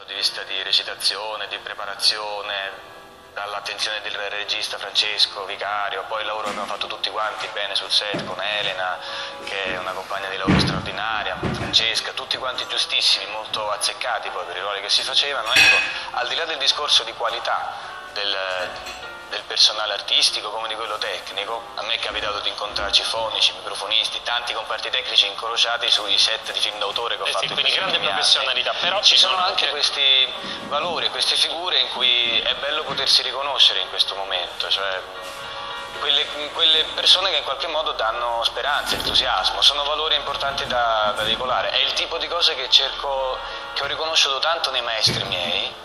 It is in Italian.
punto di vista di recitazione, di preparazione, dall'attenzione del regista Francesco Vicario, poi il lavoro che abbiamo fatto tutti quanti bene sul set con Elena, che è una compagna di lavoro straordinaria, Francesca, tutti quanti giustissimi, molto azzeccati poi per i ruoli che si facevano. Ecco, al di là del discorso di qualità del personale artistico come di quello tecnico, a me è capitato di incontrarci fonici, microfonisti, tanti comparti tecnici incrociati sui set di film d'autore che ho fatto. Sì, quindi grande professionalità, però ci sono anche questi valori, queste figure in cui è bello potersi riconoscere in questo momento, cioè quelle persone che in qualche modo danno speranza, entusiasmo, sono valori importanti da veicolare. È il tipo di cose che ho riconosciuto tanto nei maestri miei,